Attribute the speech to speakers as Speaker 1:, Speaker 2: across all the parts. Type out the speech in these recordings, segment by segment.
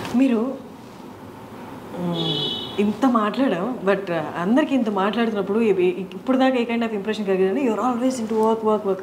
Speaker 1: మీరు ఇంత మాట్లాడాం, బట్ అందరికీ ఇంత మాట్లాడుతున్నప్పుడు ఇప్పుడు దాకా ఏ కైండ్ ఆఫ్ ఇంప్రెషన్ కలిగిందంటే యూఆర్ ఆల్వేస్ ఇంటూ వర్క్.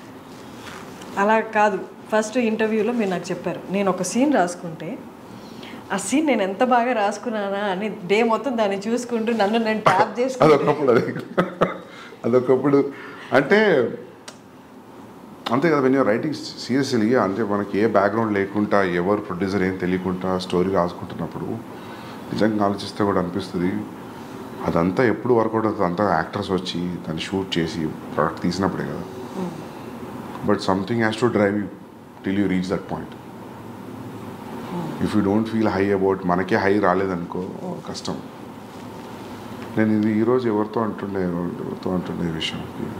Speaker 1: అలా కాదు. ఫస్ట్ ఇంటర్వ్యూలో మీరు నాకు చెప్పారు, నేను ఒక సీన్ రాసుకుంటే ఆ సీన్ నేను ఎంత బాగా రాసుకున్నానా అని డే మొత్తం దాన్ని చూసుకుంటూ నన్ను నేను ట్యాప్ చేసుకుంటూ
Speaker 2: అదొకప్పుడు అంటే అంతే కదా. వెన్ యూర్ రైటింగ్ సీరియస్లీ, అంటే మనకి ఏ బ్యాక్గ్రౌండ్ లేకుండా ఎవరు ప్రొడ్యూసర్ ఏం తెలియకుండా స్టోరీ రాసుకుంటున్నప్పుడు నిజంగా ఆలోచిస్తే కూడా అనిపిస్తుంది అదంతా ఎప్పుడు వర్కౌట్ అవుతుంది, అంతా యాక్టర్స్ వచ్చి దాన్ని షూట్ చేసి ప్రోడక్ట్ తీసినప్పుడే కదా. But something has to drive you till you reach that point. If you don't feel high about, మనకే హై రాలేదనుకో కష్టం. నేను ఇది ఈరోజు ఎవరితో అంటుండే విషయం,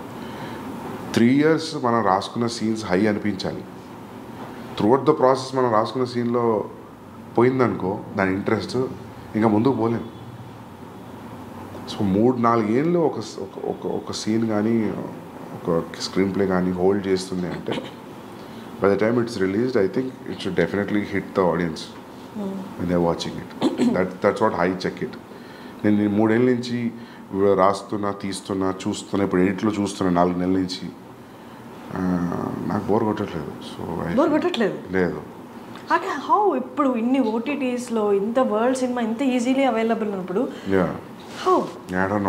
Speaker 2: 3 years మనం రాసుకున్న సీన్స్ హై అనిపించాలి. త్రూఅవుట్ ద ప్రాసెస్ మనం రాసుకున్న సీన్లో పోయిందనుకో దాని ఇంట్రెస్ట్, ఇంకా ముందుకు పోలేము. సో 3-4 ఏళ్ళు ఒక సీన్ కానీ ఒక స్క్రీన్ ప్లే కానీ హోల్డ్ చేస్తుంది అంటే by the time it's released I think it should definitely hit the audience when they watching it. That's what I check it. నేను 3 ఏళ్ళ నుంచి రాస్తున్నా, తీస్తున్నా, చూస్తున్నా, ఇప్పుడు ఎడిట్లో చూస్తున్నా 4 నెలల నుంచి. నాకు బోర్ కొట్టట్లేదు. సో
Speaker 1: బోర్ కొట్టట్లేదు
Speaker 2: లేదు.
Speaker 1: అంటే హౌ ఇప్పుడు ఇన్ని ఓటీటీస్లో ఇంత వరల్డ్ సినిమా ఇంత ఈజీలీ అవైలబుల్ ఉన్నప్పుడు హౌ?
Speaker 2: I don't know.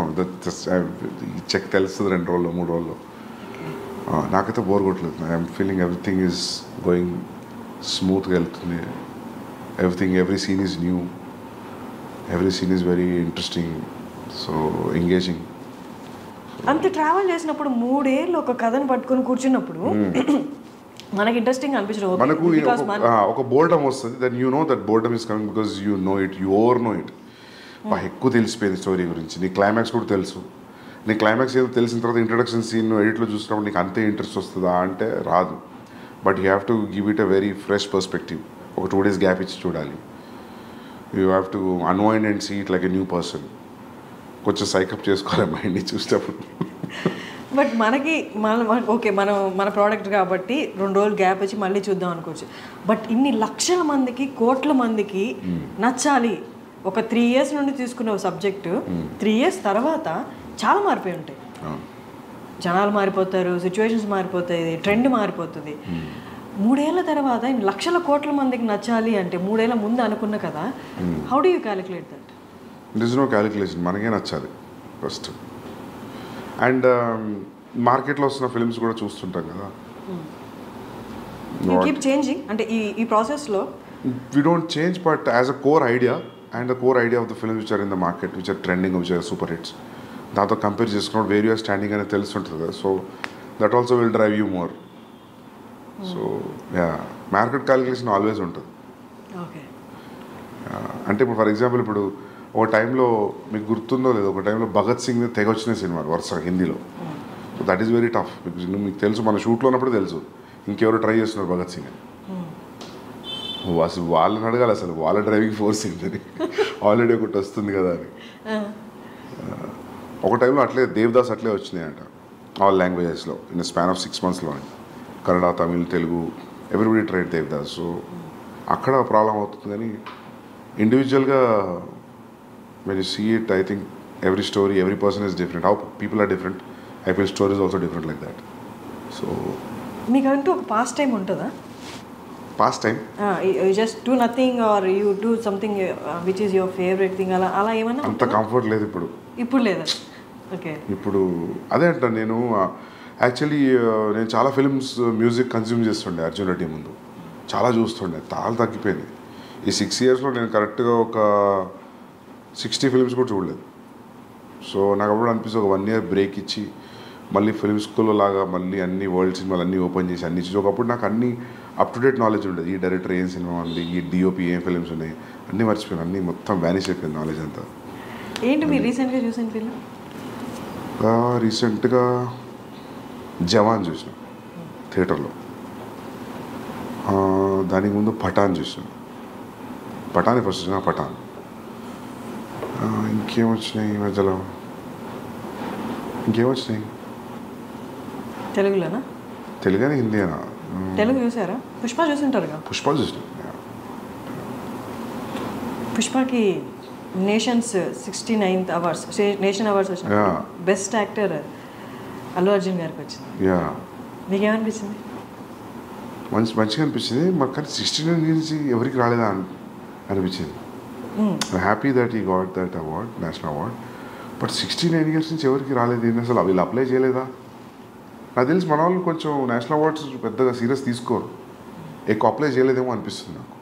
Speaker 2: ఈ చెక్ తెలుస్తుంది 2 రోజుల్లో 3 రోజుల్లో. నాకైతే బోర్ కొట్టలేదు. I'm feeling everything is going స్మూత్గా వెళ్తుంది. Every scene is new, every scene is very interesting, so engaging.
Speaker 1: అంత ట్రావెల్ చేసినప్పుడు 3 ఏళ్ళు ఒక కథను పట్టుకొని కూర్చున్నప్పుడు మనకి ఇంట్రెస్టింగ్ అనిపించడం,
Speaker 2: మనకు ఒక బోర్డమ్ వస్తుంది. Then you know that boredom is coming because you know it, you over know it. ఎక్కువ తెలిసిపోయింది స్టోరీ గురించి, నీ క్లైమాక్స్ కూడా తెలుసు. నీ క్లైమాక్స్ ఏదో తెలిసిన తర్వాత ఇంట్రడక్షన్ సీన్ ఎడిట్లో చూసినప్పుడు నీకు అంతే ఇంట్రెస్ట్ వస్తుందా అంటే రాదు. But you have to give it a very fresh perspective. ఒక 2 days గ్యాప్ ఇచ్చి చూడాలి. You have to unwind and see it like a new person. కొంచెం సైకప్ చేసుకోవాలి మైండ్ని చూసినప్పుడు.
Speaker 1: బట్ మనకి ఓకే మన ప్రోడక్ట్ కాబట్టి 2 రోజులు గ్యాప్ వచ్చి మళ్ళీ చూద్దాం అనుకోవచ్చు. బట్ ఇన్ని లక్షల మందికి, కోట్ల మందికి నచ్చాలి. ఒక 3 years నుండి తీసుకున్న సబ్జెక్టు 3 years తర్వాత చాలా మారిపోయి ఉంటాయి. జనాలు మారిపోతారు, సిచ్యువేషన్స్ మారిపోతాయి, ట్రెండ్ మారిపోతుంది. 3 ఏళ్ల తర్వాత లక్షల కోట్ల మందికి నచ్చాలి అంటే 3 ఏళ్ల ముందు అనుకున్న కదా. How do you calculate that?
Speaker 2: It is no calculation. మనకే నచ్చాలి ఫస్ట్. అండ్ మార్కెట్లో వస్తున్న ఫిల్మ్స్ కూడా చూస్తుంటాం కదా.
Speaker 1: కీప్ చేంజింగ్ అంటే ఈ ప్రాసెస్లో
Speaker 2: we don't change, but as a core idea and the core idea of the films which are in the market, which are trending, which are super hits, దాంతో compare చేసుకున్నప్పుడు where you're standing అనేది తెలుస్తుంటుంది కదా. So that also will drive you more. So market calculation always ఉంటుంది. అంటే ఇప్పుడు for example ఇప్పుడు ఒక టైంలో మీకు గుర్తుందో లేదో, ఒక టైంలో భగత్ సింగ్ మీద తెగ వచ్చిన సినిమాలు వరుసగా హిందీలో. So that is very tough because మీకు తెలుసు, మన షూట్లో ఉన్నప్పుడు తెలుసు ఇంకెవరు ట్రై చేస్తున్నారు భగత్ సింగ్ అని. అసలు వాళ్ళని అడగాలి అసలు వాళ్ళ డ్రైవింగ్ ఫోర్స్ ఏంటని, ఆల్రెడీ ఒకటి వస్తుంది కదా అని. ఒక టైంలో అట్లే దేవదాస్ అట్లే వచ్చినాయంట ఆల్ లాంగ్వేజెస్లో ఇన్ స్పాన్ ఆఫ్ 6 monthsలో. Kannada, Tamil, Telugu everybody tried Devdas. So అక్కడ ప్రాబ్లం అవుతుంది. కానీ ఇండివిజువల్గా when you see it, I think every story, every person is different. How people are different, I feel story is also different like that. So
Speaker 1: మీకంటూ ఒక past time ఉంటుందా?
Speaker 2: Past time
Speaker 1: you just do nothing or you do something which is your favorite thing, అలా ఏమన్నా?
Speaker 2: అంత comfort లేదు ఇప్పుడు
Speaker 1: లేదా? Okay.
Speaker 2: ఇప్పుడు అదే అంట. నేను యాక్చువల్లీ నేను చాలా ఫిల్మ్స్ మ్యూజిక్ కన్జ్యూమ్ చేస్తుండే అర్జున్ రెడ్డి ముందు, చాలా చూస్తుండే. చాలా తగ్గిపోయింది ఈ 6 yearsలో. నేను కరెక్ట్గా ఒక 60 films కూడా చూడలేదు. సో నాకు అప్పుడు అనిపిస్తుంది ఒక 1 year బ్రేక్ ఇచ్చి మళ్ళీ ఫిల్మ్ స్కూల్లో లాగా మళ్ళీ అన్ని వరల్డ్ సినిమాలు అన్నీ ఓపెన్ చేసి అన్ని చూసి ఒకప్పుడు నాకు అన్ని అప్ టు డేట్ నాలెడ్జ్ ఉండేది. ఈ డైరెక్టర్ ఏం సినిమా ఉంది, ఈ డిఓపి ఏం ఫిల్మ్స్ ఉన్నాయి అన్నీ మర్చిపోయాను. అన్నీ మొత్తం వ్యానిష్ అయిపోయింది నాలెడ్జ్ అంతా.
Speaker 1: ఏంటి మీరు రీసెంట్గా చూసిన ఫిల్మ్?
Speaker 2: రీసెంట్గా జవాన్ చూసిన థియేటర్లో. దానికి ముందు పఠాన్ చూసిన. పఠాన్ ఫస్ట్ చూసిన. పఠాన్. ఇంకేమొచ్చినాయి ఈ మధ్యలో? ఇంకేమొచ్చినాయి
Speaker 1: తెలుగులోనా?
Speaker 2: తెలుగునే హిందీనా?
Speaker 1: తెలుగు చూసారా? పుష్ప చూసింటారుగా?
Speaker 2: పుష్ప చూసిన.
Speaker 1: పుష్పకి nations 69th awards nation awards వచ్చిన బెస్ట్ యాక్టర్ అల్లు అర్జున్ గారికి వచ్చింది.
Speaker 2: యా
Speaker 1: మీకేమనిపించింది?
Speaker 2: మంచిగా అనిపించింది. మాకు కానీ 69 ఇయర్స్ ఎవరికి రాలేదా అనిపించింది. Happy that he got that award, national award. But 69 years నుంచి ఎవరికి రాలేదు ఏంటి అసలు? వీళ్ళు అప్లై చేయలేదా? నాకు తెలిసి మన వాళ్ళు కొంచెం నేషనల్ అవార్డ్స్ పెద్దగా సీరియస్ తీసుకోరు, ఎక్కువ అప్లై చేయలేదేమో అనిపిస్తుంది నాకు.